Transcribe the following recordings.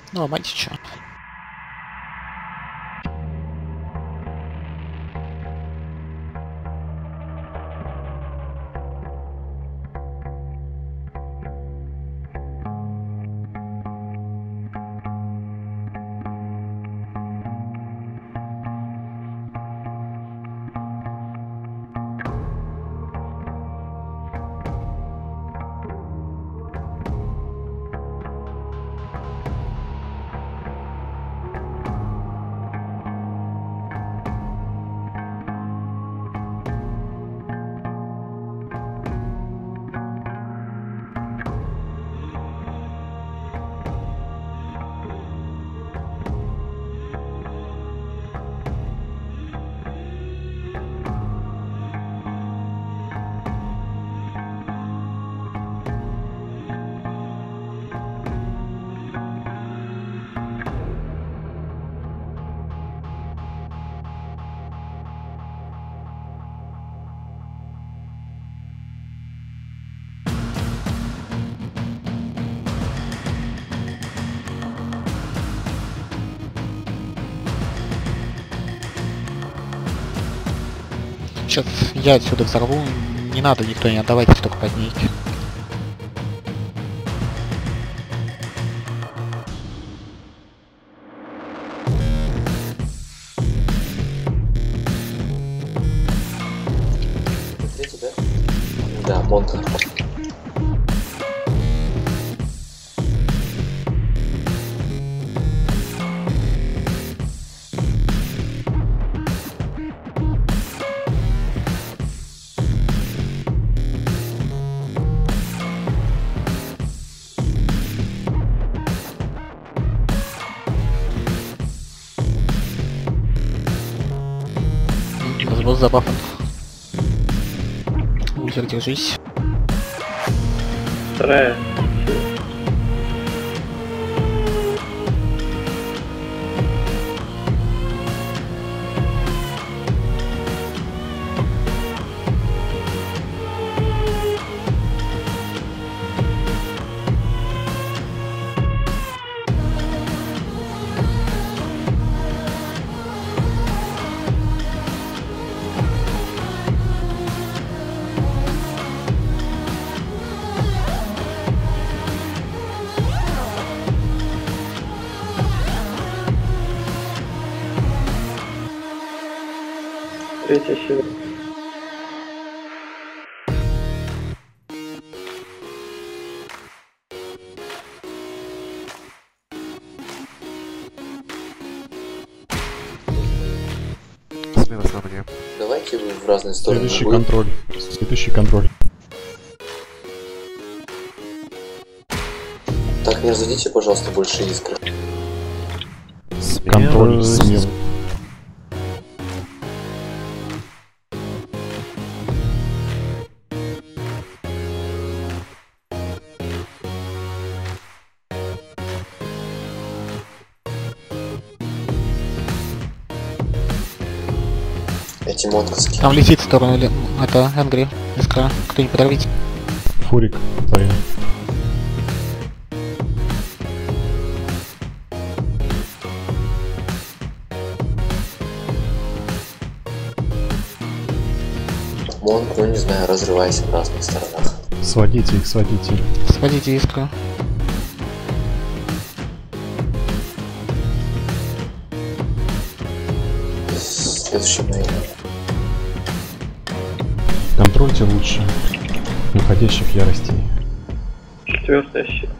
Ну, ломайте чё. Сейчас я отсюда взорву. Не надо, никто не отдавайте, только поднимите. Третий, да? Да, Монка. Разброс забафан. Узер, держись. Вторая. Третья сила. Смена на мне. Давайте вы в разные стороны. Следующий контроль. Следующий контроль. Так, не разводите, пожалуйста, больше искр. Контроль смел. Эти мотковские. Там летит в сторону это Энгри. Искра. Кто-нибудь подорвите. Фурик. Твоя. Монк, ну не знаю, разрывайся в разных сторонах. Сводите их, сводите их. Сводите искру. Следующий мейн. Контрольте лучше уходящих яростей. Четвертая щит.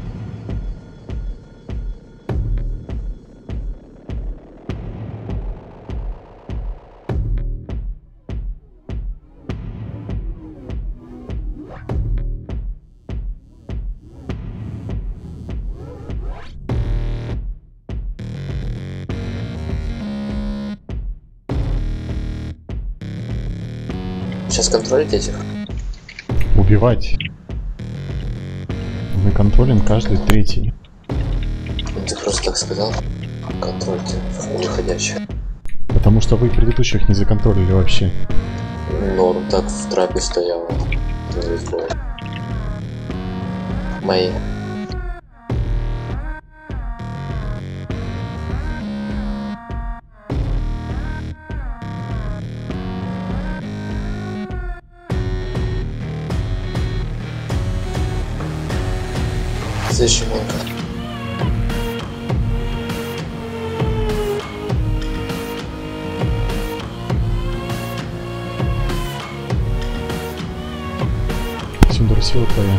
Сейчас контролить этих? Убивать. Мы контролим каждый третий. Ну, ты просто так сказал. Контрольте уходящих. Потому что вы предыдущих не законтролили вообще. Ну, он так в трапе стоял. Весь бой. Мои. Следующий монка. Синдур, сила твоя.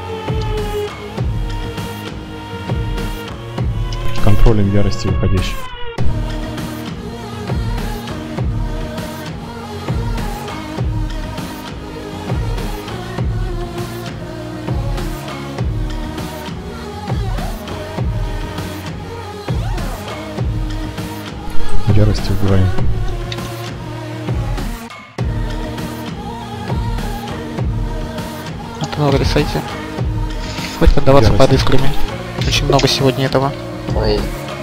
Контролем ярости уходящих. Ярости убиваем. Атонор, рисайте. Хватит отдаваться Ярость. под искрами. Очень много сегодня этого. Мои.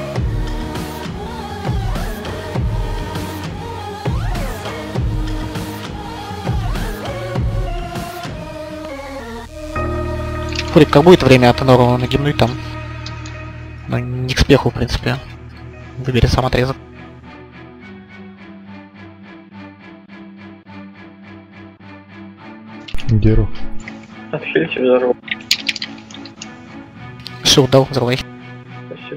Фурик, как будет время Атонору нагибнуть там? Ну, не к спеху, в принципе. Выбери сам отрезок. Геру. Отхильте взорву. Шил дал, взрывай. Спасибо.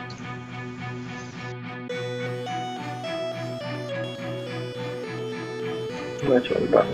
Давайте вот бан.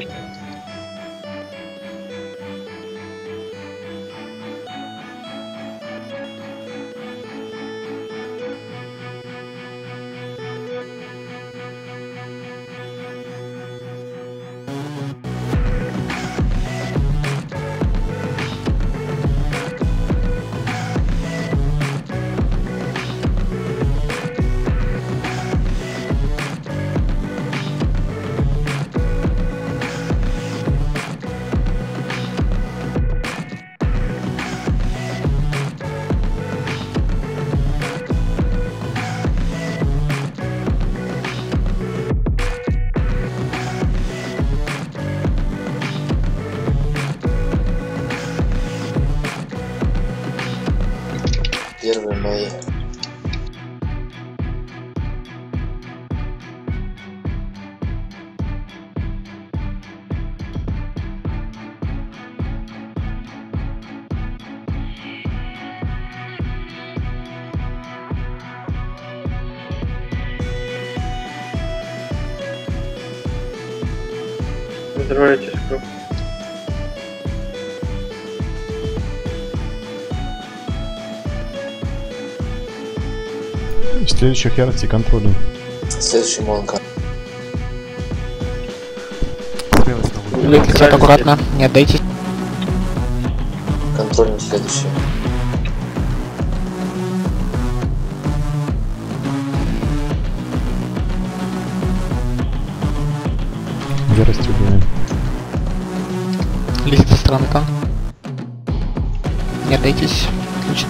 Первые мои. Взрывайтесь круг. Следующих ярости контролем. Следующий монка. Смелость на улице. Летят аккуратно, не отдайтесь. Контролем следующий. Ярости убиваем. Лезет со стороны там. Не отдайтесь. Отлично.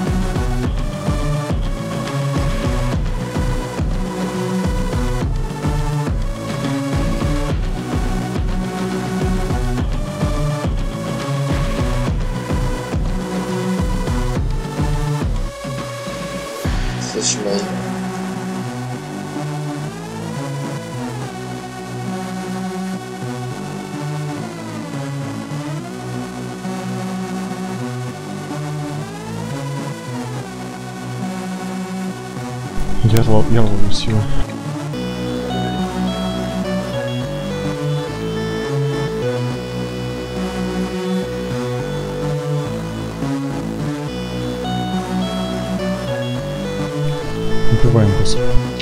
Следующий мои. Я ловлю силу. Убиваем босса.